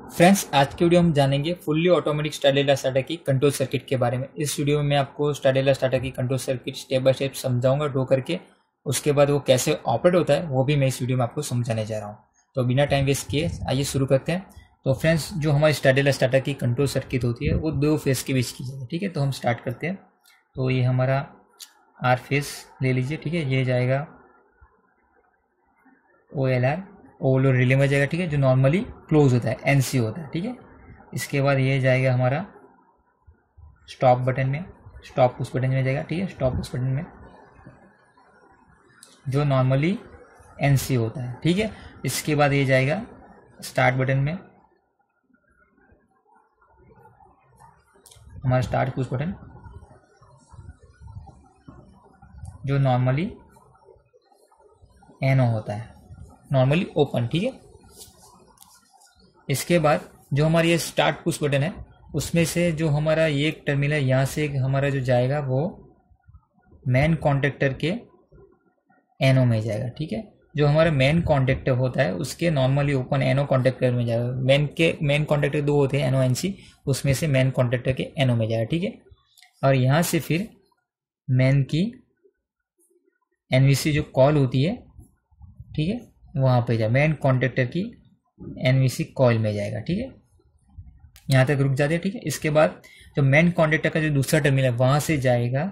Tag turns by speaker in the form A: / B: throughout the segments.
A: Friends, आज की video हम जानेंगे फुल्ली ऑटोमेटिक स्टाडेला स्टार्टर की कंट्रोल सर्किट के बारे में। इस वीडियो में मैं आपको स्टाडेला स्टार्टर की control circuit step by step समझाऊंगा ड्रॉ करके। उसके बाद वो कैसे ऑपरेट होता है वो भी मैं इस वीडियो में आपको समझाने जा रहा हूँ। तो बिना टाइम वेस्ट किए आइए शुरू करते हैं। तो फ्रेंड्स, जो हमारी स्टाडेला स्टार्टर की कंट्रोल सर्किट होती है वो दो फेज के बीच की जाती है। ठीक है, तो हम स्टार्ट करते हैं। तो ये हमारा आर फेज ले लीजिए। ठीक है, ये जाएगा OLR, ओवरलोड रिले में जाएगा। ठीक है, जो नॉर्मली क्लोज होता है, NC होता है। ठीक है, इसके बाद ये जाएगा हमारा स्टॉप बटन में, स्टॉप पुश बटन में जाएगा। ठीक है, स्टॉप पुश बटन में जो नॉर्मली NC होता है। ठीक है, इसके बाद ये जाएगा स्टार्ट बटन में, हमारा स्टार्ट पुश बटन जो नॉर्मली NO होता है, नॉर्मली ओपन। ठीक है, इसके बाद जो हमारी ये स्टार्ट पुश बटन है उसमें से जो हमारा ये एक टर्मिनल है, यहाँ से हमारा जो जाएगा वो मेन कॉन्टेक्टर के NO में जाएगा। ठीक है, जो हमारा मेन कॉन्टेक्टर होता है उसके नॉर्मली ओपन NO कॉन्टेक्टर में जाएगा। मेन कॉन्टेक्टर दो होते हैं, NO NC, उसमें से मेन कॉन्टेक्टर के NO में जाएगा। ठीक है, और यहाँ से फिर मेन की NVC जो कॉल होती है, ठीक है, वहाँ पे जाए मेन कॉन्टेक्टर की NVC कॉइल में जाएगा। ठीक है, यहाँ तक रुक जाते हैं। ठीक है, इसके बाद जो मेन कॉन्टेक्टर का जो दूसरा टर्मिनल है वहां से जाएगा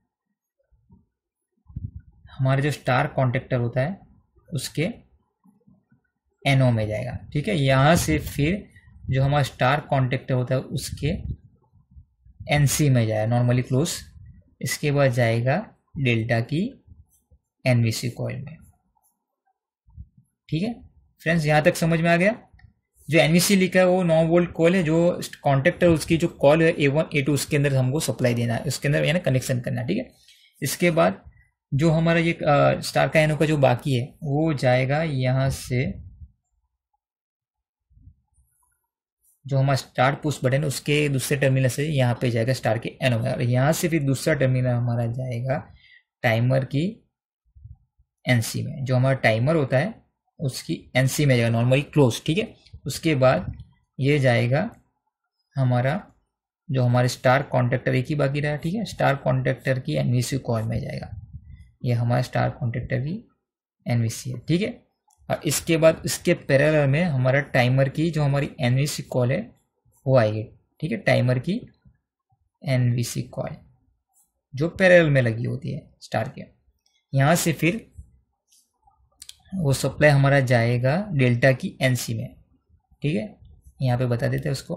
A: हमारा जो स्टार कॉन्टेक्टर होता है उसके NO में जाएगा। ठीक है, यहाँ से फिर जो हमारा स्टार कॉन्टेक्टर होता है उसके NC में जाएगा, नॉर्मली क्लोज। इसके बाद जाएगा डेल्टा की NVC कॉइल में। ठीक है फ्रेंड्स, यहाँ तक समझ में आ गया। जो NVC लिखा है वो 9 वोल्ट कॉइल है, जो कॉन्टेक्टर उसकी जो कॉल है A1 A2 उसके अंदर हमको सप्लाई देना है, उसके अंदर यानी कनेक्शन करना है। ठीक है, इसके बाद जो हमारा ये स्टार का NO का जो बाकी है वो जाएगा यहाँ से, जो हमारा स्टार्ट पुश बटन उसके दूसरे टर्मिनल से यहाँ पे जाएगा स्टार के NO में, और यहाँ से फिर दूसरा टर्मिनल हमारा जाएगा टाइमर की NC में। जो हमारा टाइमर होता है उसकी NC में जाएगा, नॉर्मली क्लोज। ठीक है, उसके बाद ये जाएगा हमारा जो हमारे स्टार कॉन्टेक्टर एक ही बाकी रहा। ठीक है, स्टार कॉन्टेक्टर की NVC कॉइल में जाएगा। ये हमारा स्टार कॉन्टेक्टर की NVC है। ठीक है, और इसके बाद इसके पैरेलल में हमारा टाइमर की जो हमारी NVC कॉइल है वो आएगी। ठीक है, टाइमर की NVC कॉइल जो पैरेलल में लगी होती है स्टार के। यहाँ से फिर वो सप्लाई हमारा जाएगा डेल्टा की NC में। ठीक है, यहाँ पे बता देते हैं उसको,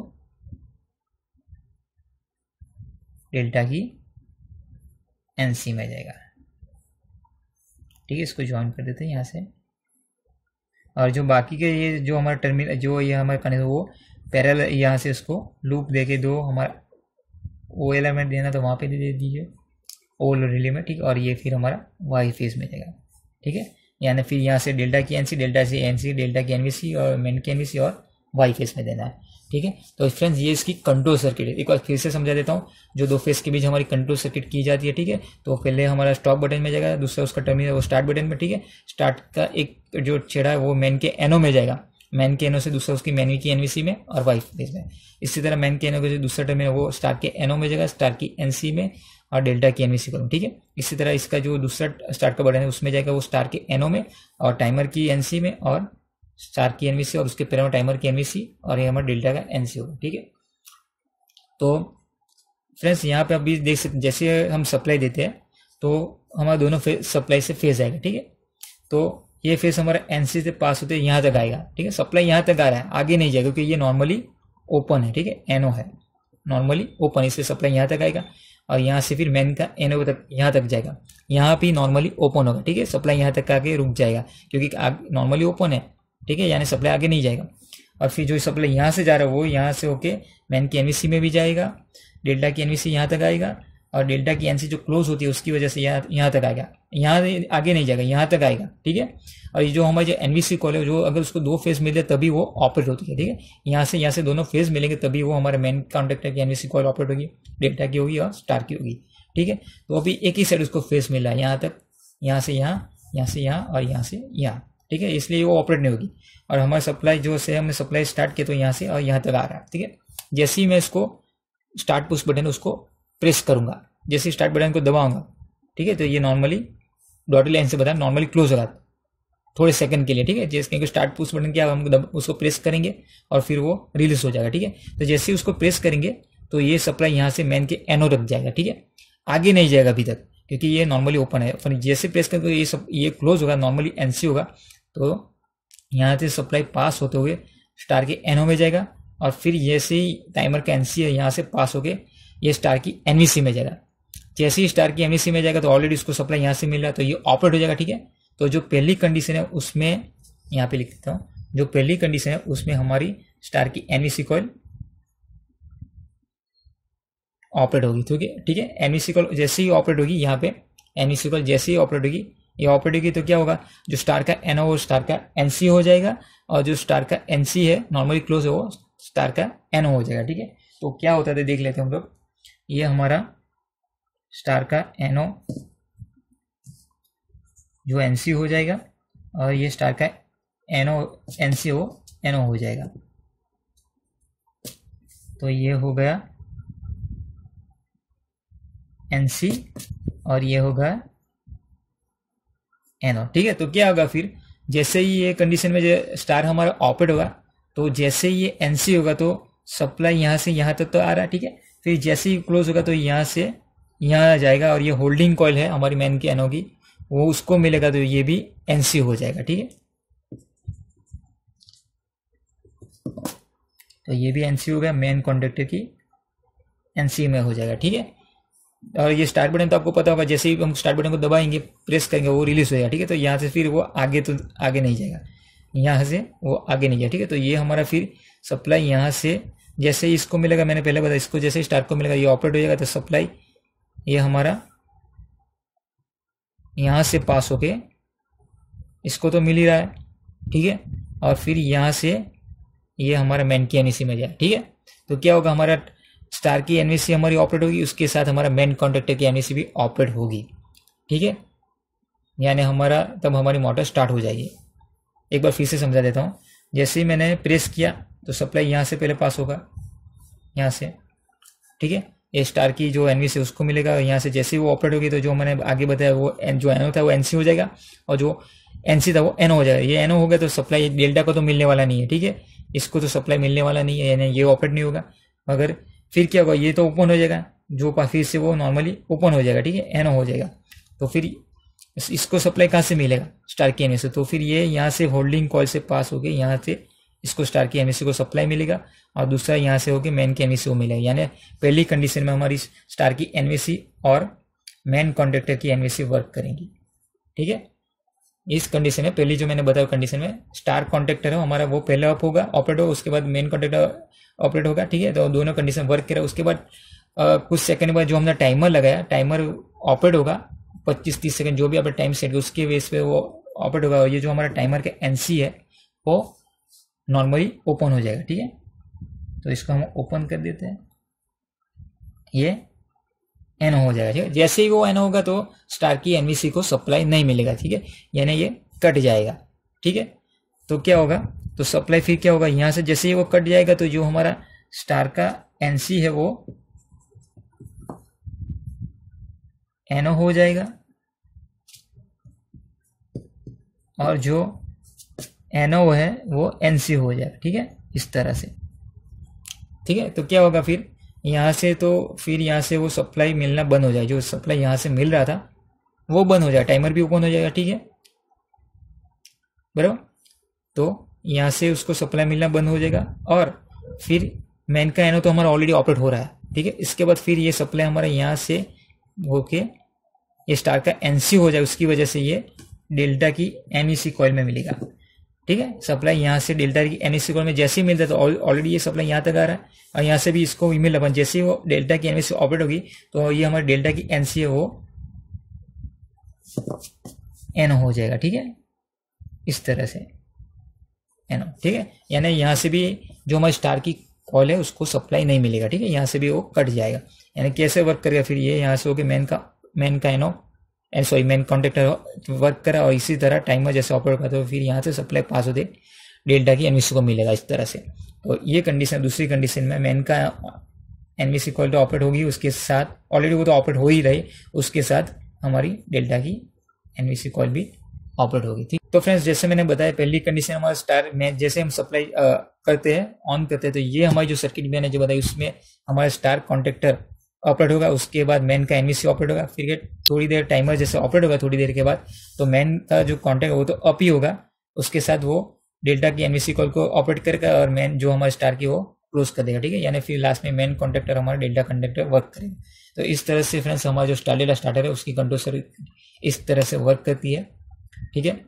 A: डेल्टा की NC में जाएगा। ठीक है, इसको ज्वाइन कर देते हैं यहाँ से। और जो बाकी के ये जो हमारा टर्मिनल जो ये हमारा कनेक्शन वो पैरेलल, यहाँ से इसको लूप दे के दो हमारा OLR में देना तो वहाँ पे दे दीजिए, ओवरलोड रिले में। ठीक है, और ये फिर हमारा वाई फेज में जाएगा। ठीक है, यानी फिर यहाँ से डेल्टा की NC, डेल्टा से NC, डेल्टा की NVC और मेन की NVC और वाई फेज में देना है। ठीक है, तो फ्रेंड्स ये इसकी कंट्रोल सर्किट है। एक बार फिर से समझा देता हूँ, जो दो फेज के बीच हमारी कंट्रोल सर्किट की जाती है। ठीक है, तो पहले हमारा स्टॉप बटन में जाएगा, दूसरा उसका टर्मिनल वो स्टार्ट बटन में। ठीक है, स्टार्ट का एक जो छेड़ा है वो मेन के NO में जाएगा, मेन के NO से दूसरा उसकी मेन की NVC में और वाई फेज में। इसी तरह मेन के NO का जो दूसरा टर्मिनल वो स्टार के NO में जाएगा, स्टार की NC में और डेल्टा की NVC करूँ। ठीक है, इसी तरह इसका जो दूसरा स्टार्ट का बटन है उसमें जाएगा वो स्टार के NO में और टाइमर की NC में और स्टार की NVC और उसके पैरेलल टाइमर की NVC और ये हमारा डेल्टा का NC होगा। ठीक है, तो फ्रेंड्स यहाँ पे अभी देख सकते जैसे हम सप्लाई देते हैं तो हमारा दोनों सप्लाई से फेज आएगा। ठीक है, तो ये फेज हमारा NC से पास होते यहाँ तक आएगा। ठीक है, सप्लाई यहाँ तक आ रहा है, आगे नहीं जाएगा क्योंकि ये नॉर्मली ओपन है। ठीक है, NO है नॉर्मली ओपन, इससे सप्लाई यहाँ तक आएगा और यहाँ से फिर मेन का NO तक यहाँ तक जाएगा। यहाँ भी नॉर्मली ओपन होगा। ठीक है, सप्लाई यहाँ तक आके रुक जाएगा क्योंकि नॉर्मली ओपन है। ठीक है, यानी सप्लाई आगे नहीं जाएगा। और फिर जो सप्लाई यहाँ से जा रहा है वो यहाँ से होके मेन की NVC में भी जाएगा, डेल्टा की NVC यहाँ तक आएगा और डेल्टा की NC जो क्लोज होती है उसकी वजह से यहाँ तक आएगा, यहाँ आगे नहीं जाएगा, यहाँ तक आएगा। ठीक है, और ये जो हमारी जो NVC कॉल है जो अगर उसको दो फेज मिले तभी वो ऑपरेट होती है। ठीक है, यहाँ से दोनों फेज मिलेंगे तभी वो हमारे मेन कॉन्टेक्टर की NVC कॉल ऑपरेट होगी, डेल्टा की होगी और स्टार की होगी। ठीक है, तो अभी एक ही साइड उसको फेज मिला है, यहाँ तक, यहाँ से यहाँ, यहाँ से यहाँ और यहाँ से यहाँ। ठीक ठीक है, इसलिए वो ऑपरेट नहीं होगी। और हमारा सप्लाई जो से हमने सप्लाई स्टार्ट किया तो यहाँ से और यहाँ तक आ रहा है, ठीक है। जैसे ही मैं इसको स्टार्ट पुश बटन उसको प्रेस करूंगा, जैसे स्टार्ट बटन को दबाऊंगा, ठीक है, तो ये नॉर्मली डॉटेड लाइन से बताया नॉर्मली क्लोज होगा थोड़े सेकंड के लिए, ठीक है। जैसे क्योंकि स्टार्ट पुश बटन क्या हम उसको प्रेस करेंगे और फिर वो रिलीज हो जाएगा, ठीक है। तो जैसे ही उसको प्रेस करेंगे तो ये सप्लाई यहाँ से मेन के एनो रख जाएगा, ठीक है, आगे नहीं जाएगा अभी तक क्योंकि ये नॉर्मली ओपन है। फिर जैसे प्रेस करेंगे तो ये क्लोज होगा, नॉर्मली एनसी होगा। तो यहाँ से सप्लाई पास होते हुए स्टार के एनओ में जाएगा और फिर जैसे ही टाइमर का एनसी है यहाँ से पास होके ये स्टार की एनवीसी में जाएगा। जैसे ही स्टार की एनवीसी में जाएगा तो ऑलरेडी उसको सप्लाई यहाँ से मिल रहा है तो ये ऑपरेट हो जाएगा, ठीक है। तो जो पहली कंडीशन है उसमें यहाँ पे लिख देता हूँ, जो पहली कंडीशन है उसमें हमारी स्टार की एनवीसी कॉइल ऑपरेट होगी, ठीक है। एनवीसी कॉइल जैसे ही ऑपरेट होगी, यहाँ पे एनवीसी कॉइल जैसे ही ऑपरेट होगी, ये ऑपरेट होगी तो क्या होगा, जो स्टार का एनओ वो स्टार का एनसी हो जाएगा और जो स्टार का एनसी है नॉर्मली क्लोज है वो स्टार का एनओ हो जाएगा, ठीक है। तो क्या होता है देख लेते हैं हम लोग। ये हमारा स्टार का एनओ जो एनसी हो जाएगा और ये स्टार का एनओ एनसी हो एनओ हो जाएगा। तो ये हो गया एनसी और ये होगा एनओ, ठीक है। तो क्या होगा फिर, जैसे ही ये कंडीशन में जो स्टार हमारा ऑपरेट होगा तो जैसे ही ये एनसी होगा तो सप्लाई यहाँ से यहाँ तक तो आ रहा है, ठीक है। फिर जैसे ही क्लोज होगा तो यहाँ से यहाँ आ जाएगा और ये होल्डिंग कॉइल है हमारी मेन की एनओ की, वो उसको मिलेगा तो ये भी एनसी हो जाएगा, ठीक है। तो ये भी एनसी हो गया, मेन कॉन्डक्टर की एनसी में हो जाएगा, ठीक है। और ये स्टार्ट बटन तो आपको पता होगा, जैसे ही हम स्टार्ट बटन को दबाएंगे प्रेस करेंगे वो रिलीज हो जाएगा, ठीक है। तो यहाँ से फिर वो आगे तो आगे नहीं जाएगा, यहाँ से वो आगे नहीं जाएगा, ठीक है। तो ये हमारा फिर सप्लाई यहाँ से जैसे ही इसको मिलेगा, मैंने पहले बताया इसको जैसे स्टार्ट को मिलेगा ये ऑपरेट हो जाएगा तो सप्लाई ये हमारा यहाँ से पास होके इसको तो मिल ही रहा है, ठीक है। और फिर यहाँ से ये हमारा मेन की एनवीसी में जाए, ठीक है। तो क्या होगा, हमारा स्टार की एनवीसी हमारी ऑपरेट होगी, उसके साथ हमारा मेन कॉन्टैक्टर की एनवीसी भी ऑपरेट होगी, ठीक है। यानी हमारा तब हमारी मोटर स्टार्ट हो जाएगी। एक बार फिर से समझा देता हूँ। जैसे ही मैंने प्रेस किया तो सप्लाई यहाँ से पहले पास होगा, यहाँ से, ठीक है। ए स्टार की जो एनवीसी उसको मिलेगा, यहाँ से जैसे ही वो ऑपरेट होगी तो जो मैंने आगे बताया वो जो एनओ था वो एनसी हो जाएगा और जो एनसी था वो एनओ हो जाएगा। ये एनओ हो गया तो सप्लाई डेल्टा को तो मिलने वाला नहीं है, ठीक है, इसको तो सप्लाई मिलने वाला नहीं है, यानी ये ऑपरेट नहीं होगा। मगर फिर क्या होगा, ये तो ओपन हो जाएगा, जो फिर से वो नॉर्मली ओपन हो जाएगा, ठीक है, एनओ हो जाएगा। तो फिर इसको सप्लाई कहाँ से मिलेगा, स्टार की एनवीसी। तो फिर ये यहाँ से होल्डिंग कॉइल से पास होके यहाँ से इसको स्टार की एनवीसी को सप्लाई मिलेगा और दूसरा यहाँ से होके मेन की एनवीसी को मिलेगा। यानी पहली कंडीशन में हमारी स्टार की एनवीसी और मेन कॉन्टैक्टर की एनवीसी वर्क करेंगी, ठीक है। इस कंडीशन में पहली जो मैंने बताया कंडीशन में स्टार कॉन्टैक्टर है हमारा वो पहले ऑफ होगा, ऑपरेट होगा, उसके बाद मेन कॉन्टैक्टर ऑपरेट होगा, ठीक है। तो दोनों कंडीशन वर्क करेगा। उसके बाद कुछ सेकंड बाद जो हमने टाइमर लगाया, टाइमर ऑपरेट होगा 25-30 सेकंड जो भी आपने टाइम सेट किया उसके बेस पे वो ऑपरेट होगा। ये जो हमारा टाइमर का एनसी है वो नॉर्मली ओपन हो जाएगा, ठीक है। तो इसको हम ओपन कर देते हैं, ये एनओ हो जाएगा, ठीक है। जैसे ही वो एनओ होगा तो स्टार की एनवीसी को सप्लाई नहीं मिलेगा, ठीक है, यानी ये कट जाएगा, ठीक है। तो क्या होगा, तो सप्लाई फिर क्या होगा, यहां से जैसे ही वो कट जाएगा तो जो हमारा स्टार का एनसी है वो एनओ हो जाएगा और जो एनओ है वो एनसी हो जाएगा, ठीक है, इस तरह से, ठीक है। तो क्या होगा फिर यहाँ से, तो फिर यहाँ से वो सप्लाई मिलना बंद हो जाएगा, जो सप्लाई यहाँ से मिल रहा था वो बंद हो जाएगा, टाइमर भी ओपन हो जाएगा, ठीक है, बराबर। तो यहाँ से उसको सप्लाई मिलना बंद हो जाएगा और फिर मेन का एनओ तो हमारा ऑलरेडी ऑपरेट हो रहा है, ठीक है। इसके बाद फिर ये सप्लाई हमारा यहाँ से होके ये स्टार का एनसी हो जाएगा, उसकी वजह से ये डेल्टा की एनईसी कॉइल में मिलेगा, ठीक है। सप्लाई यहाँ से डेल्टा की एनईसी कॉइल में जैसे ही मिलता है तो ऑलरेडी ये सप्लाई यहाँ तक आ रहा है और यहाँ से भी इसको मिल रहा है। जैसे ही वो डेल्टा की एनईसी ऑपरेट होगी तो ये हमारे डेल्टा की एनसी है वो एनओ हो जाएगा, ठीक है, इस तरह से एनओ, ठीक है। यानी यहाँ से भी जो हमारी स्टार की कॉल है उसको सप्लाई नहीं मिलेगा, ठीक है, यहाँ से भी वो कट जाएगा। यानी कैसे वर्क करेगा फिर, ये यहाँ से होकर मेन का NO sorry main contactor work करा और इसी तरह टाइमर जैसे ऑपरेट करता तो फिर यहाँ से सप्लाई पास होते डेल्टा की एनवीसी को मिलेगा इस तरह से। तो ये कंडीशन, दूसरी कंडीशन में मेन का एनवीसी इक्वल टू ऑपरेट होगी, उसके साथ ऑलरेडी वो तो ऑपरेट हो ही रही, उसके साथ हमारी डेल्टा की एनवीसी कॉल भी ऑपरेट होगी। ठीक, तो फ्रेंड्स जैसे मैंने बताया पहली कंडीशन हमारा स्टार में जैसे हम सप्लाई करते हैं ऑन करते हैं तो ये हमारी जो सर्किट मैंने जो बताई उसमें हमारा स्टार कॉन्टेक्टर ऑपरेट होगा, उसके बाद मेन का एनवीसी ऑपरेट होगा, फिर थोड़ी देर टाइमर जैसे ऑपरेट होगा थोड़ी देर के बाद तो मेन का जो कॉन्टेक्ट वो तो अप ही होगा, उसके साथ वो डेल्टा की एनवीसी कॉल को ऑपरेट करेगा और मेन जो हमारे स्टार की वो क्लोज कर देगा। ठीक है, यानी फिर लास्ट में मेन कॉन्टेक्टर हमारा डेल्टा कंडक्टर वर्क करेगा। तो इस तरह से फ्रेंड्स हमारा जो डेल्टा स्टार्टर है उसकी कंट्रोल सर्किट इस तरह से वर्क करती है। ठीक है,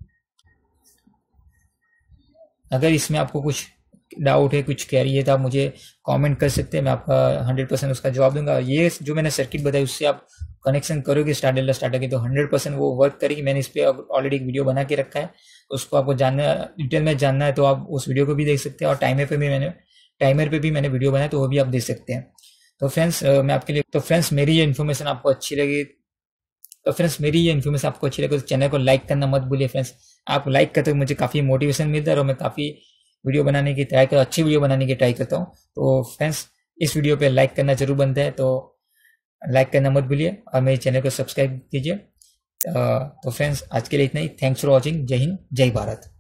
A: अगर इसमें आपको कुछ डाउट है, कुछ क्वेरी है तो आप मुझे कमेंट कर सकते हैं, मैं आपका 100% उसका जवाब दूंगा। ये जो मैंने सर्किट बताई उससे आप कनेक्शन करोगे डेल्टा स्टार्टर की तो 100% वो वर्क करेगी। मैंने इस पर ऑलरेडी एक वीडियो बना के रखा है, उसको आपको जानना डिटेल में जानना है तो आप उस वीडियो को भी देख सकते हैं और टाइमर पे भी मैंने वीडियो बनाया तो वो भी आप देख सकते हैं। तो फ्रेंड्स मैं आपके लिए तो फ्रेंड्स मेरी ये इन्फॉर्मेशन आपको अच्छी लगी तो चैनल को लाइक करना मत भूलिए फ्रेंड्स। आप लाइक करते हो मुझे काफ़ी मोटिवेशन मिलता है और मैं काफ़ी वीडियो बनाने की ट्राई करता, अच्छी वीडियो बनाने की ट्राई करता हूँ। तो फ्रेंड्स इस वीडियो पे लाइक करना जरूर बनता है, तो लाइक करना मत भूलिए और मेरे चैनल को सब्सक्राइब कीजिए। तो फ्रेंड्स आज के लिए इतना ही। Thanks for watching. जय हिंद, जय भारत।